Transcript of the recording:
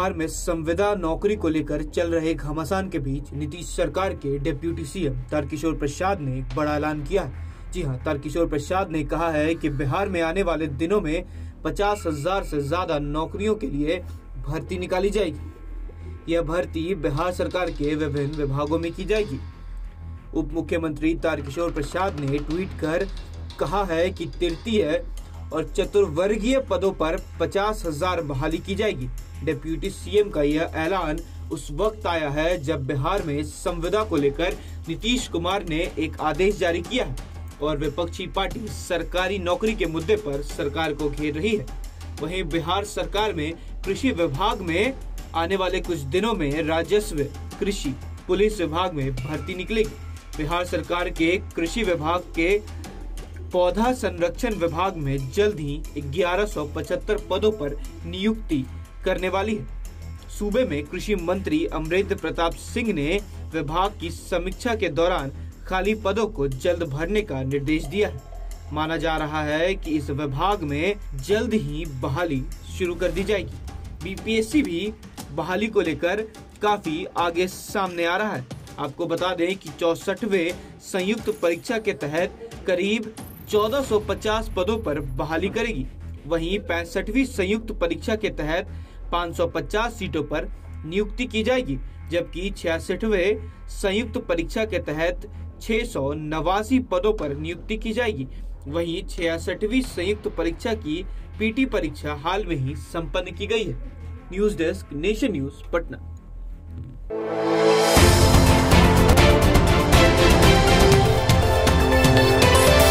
बिहार में संविदा नौकरी को लेकर चल रहे घमासान के बीच नीतीश सरकार के डिप्टी सीएम तारकिशोर प्रसाद ने एक बड़ा ऐलान किया है। जी हां, तारकिशोर प्रसाद ने कहा है कि बिहार में आने वाले दिनों में 50,000 से ज्यादा नौकरियों के लिए भर्ती निकाली जाएगी। यह भर्ती बिहार सरकार के विभिन्न विभागों में की जाएगी। उप मुख्यमंत्री तारकिशोर प्रसाद ने ट्वीट कर कहा है कि तृतीय और चतुर्वर्गीय पदों पर 50,000 बहाली की जाएगी। डिप्टी सीएम का यह ऐलान उस वक्त आया है जब बिहार में संविदा को लेकर नीतीश कुमार ने एक आदेश जारी किया है और विपक्षी पार्टी सरकारी नौकरी के मुद्दे पर सरकार को घेर रही है। वहीं बिहार सरकार में कृषि विभाग में आने वाले कुछ दिनों में राजस्व, कृषि, पुलिस विभाग में भर्ती निकलेगी। बिहार सरकार के कृषि विभाग के पौधा संरक्षण विभाग में जल्द ही 1175 पदों पर नियुक्ति करने वाली है। सूबे में कृषि मंत्री अमरेंद्र प्रताप सिंह ने विभाग की समीक्षा के दौरान खाली पदों को जल्द भरने का निर्देश दिया है। माना जा रहा है कि इस विभाग में जल्द ही बहाली शुरू कर दी जाएगी। बीपीएससी भी बहाली को लेकर काफी आगे सामने आ रहा है। आपको बता दें कि 64वें संयुक्त परीक्षा के तहत करीब 1450 पदों पर बहाली करेगी। वहीं 65वीं संयुक्त परीक्षा के तहत 550 सीटों पर नियुक्ति की जाएगी, जबकि 66वें संयुक्त परीक्षा के तहत 689 पदों पर नियुक्ति की जाएगी। वहीं 66वीं संयुक्त परीक्षा की पीटी परीक्षा हाल में ही संपन्न की गई है। News desk, nation news, Patna.